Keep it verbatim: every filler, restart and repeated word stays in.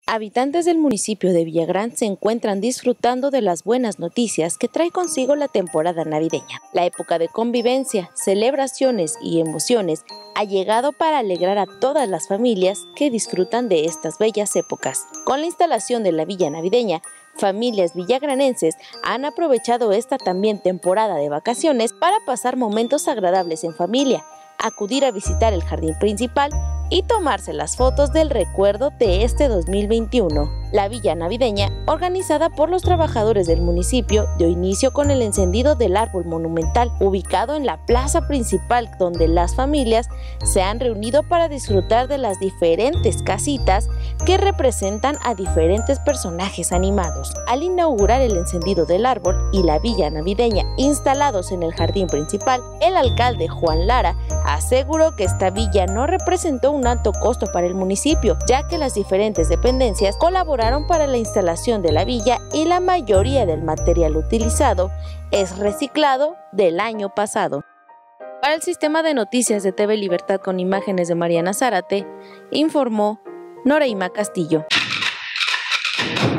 Habitantes del municipio de Villagrán se encuentran disfrutando de las buenas noticias que trae consigo la temporada navideña. La época de convivencia, celebraciones y emociones ha llegado para alegrar a todas las familias que disfrutan de estas bellas épocas. Con la instalación de la villa navideña, familias villagranenses han aprovechado esta también temporada de vacaciones para pasar momentos agradables en familia, acudir a visitar el jardín principal y tomarse las fotos del recuerdo de este dos mil veintiuno. La villa navideña, organizada por los trabajadores del municipio, dio inicio con el encendido del árbol monumental, ubicado en la plaza principal, donde las familias se han reunido para disfrutar de las diferentes casitas que representan a diferentes personajes animados. Al inaugurar el encendido del árbol y la villa navideña instalados en el jardín principal, el alcalde Juan Lara aseguró que esta villa no representó un alto costo para el municipio, ya que las diferentes dependencias colaboraron para la instalación de la villa y la mayoría del material utilizado es reciclado del año pasado. Para el sistema de noticias de T V Libertad con imágenes de Mariana Zárate, informó Noreima Castillo.